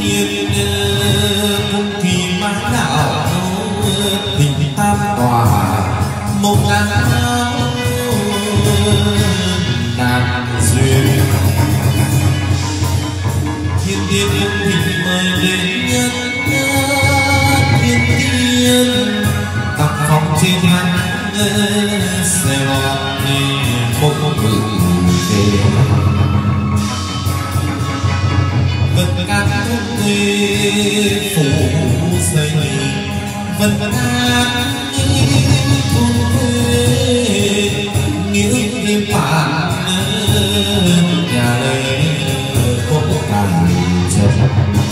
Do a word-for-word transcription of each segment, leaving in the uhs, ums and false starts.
nhiên cũng thì mã đạo tình tam tòa một ngàn đàn duyên thiên tiên cũng thì mời đến nhân thiên tiên tặng phòng trên nắng xe lọt một bự về vân ca thúc thuê phủ xây vân ca thúc thuê nghĩa thêm bản nhà đây có càng chân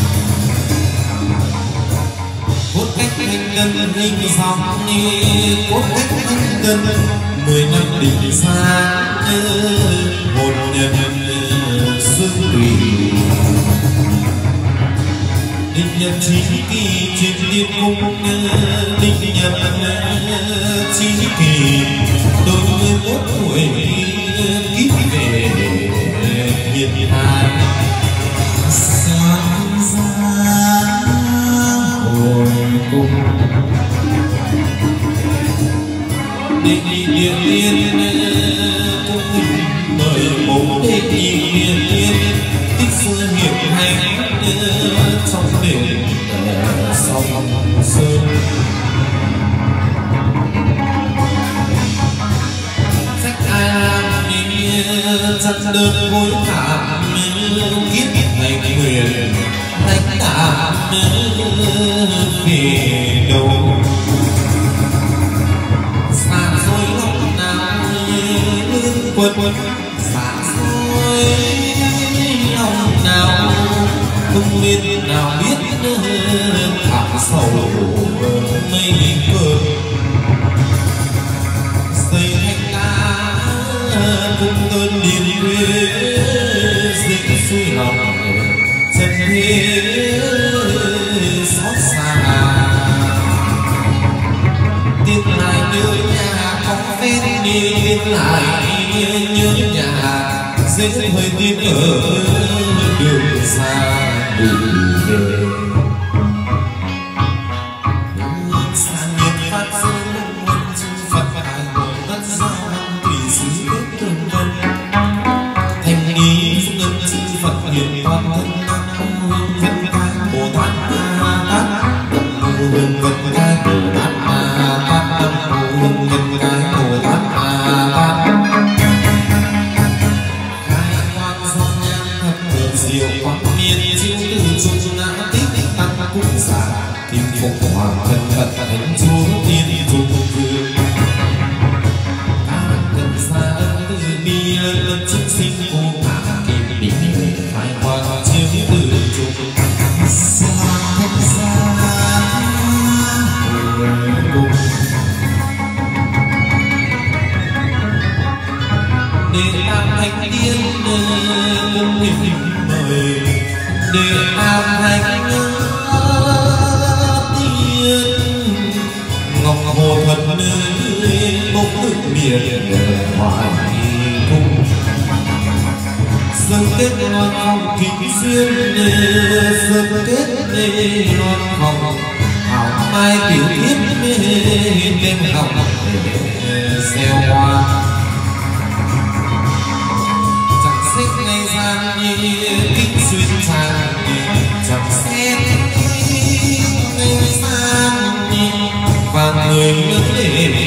cốt cách thanh ngân hình sóng cốt cách thanh ngân mười năm đỉnh xa hồn nhân xuân tùy định nhập chí kỳ trên liên cung định nhập chí kỳ đôi mươi mốt tuổi kíp về hiện hai sáng ra hồi cung định điện tiên cung mời bố định điện tiên tích xưa hiệp hành trong đền sông sơn khách ai làm đi chặt đơn hối thảm kiếp thành nguyện đánh tạm về đầu xa xôi lúc nào quân quân xa xôi lòng nào không biết nào biết thảm sầu mây cơn xây thành lá cùng cơn điên quê dịch suy lòng chân thế xót xa tiếc lại nhớ nhà có phép đi tiếc lại nhớ nhà dễ hơi tin ở đường xa đường về xa nhiệt phát dương quân chư Phật hải của đất giao thủy sứ kết tương vân thành ý ngân chư Phật hiền toàn thân tâm hương vân cai Bồ Tát Ma Tát tâm hương vân cai Bồ Tát Ma Tát tâm hương vân cai Bồ Tát Ma Tát diệu quang miên chiếu từ trung ngã tích tăng cung giả kim phục hoàng thân phật thánh chúa tiên dục vương các cần xa ân từ bi ân chúng sinh vô ngã kim định khai hoàng chiếu từ trung xa thân xa cùng để làm thành tiên cung hình để am thành tiên ngọc hồ thật nơi bốc nước biển hoài cung dâng kết loan phòng kính duyên dâng kết loan phòng hảo mai tiểu thiết đêm học gieo hoa xích ngày gian kinh xuyên tràn chẳng xét ngày gian và người lớn lên